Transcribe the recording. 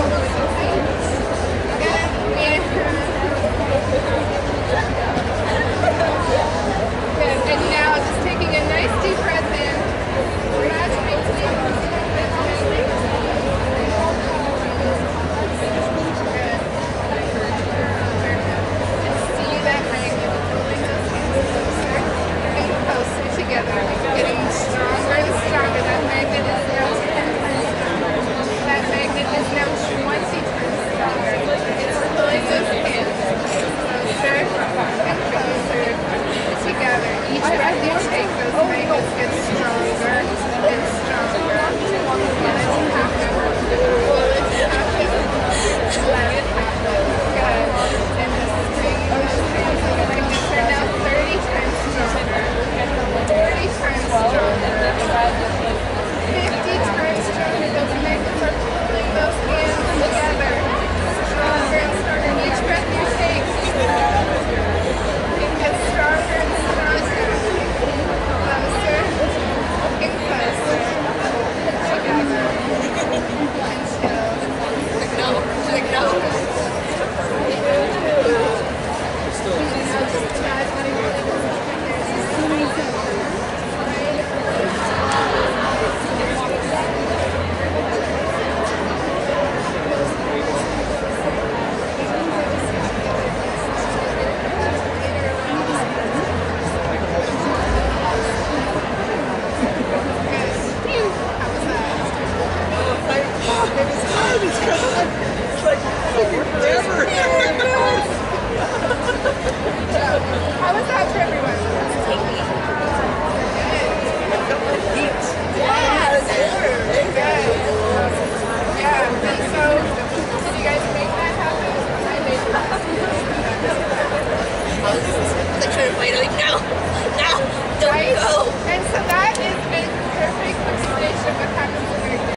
And now just taking a nice deep breath in. Imagining see that magnet pulling those hands closer and closer together, getting stronger and stronger. That magnet is now 10 times stronger. That magnet is now 20 times stronger. It's pulling those hands closer and closer together. Each breath you take, those magnets get stronger and stronger. Let it happen. Let it happen. Let it happen. Good. And just bringing those hands, the magnets are now 30 times stronger. 40 times stronger. 50 times stronger. Those magnets are pulling those hands together. Stronger and stronger. Each breath you take, it gets stronger and stronger. Closer and closer together. Until how was that for everyone? Yeah, and so did you guys make that happen? I made it happen. I was trying to fight it, like, no, don't Right? go. And so that is a perfect illustration of what happens when you're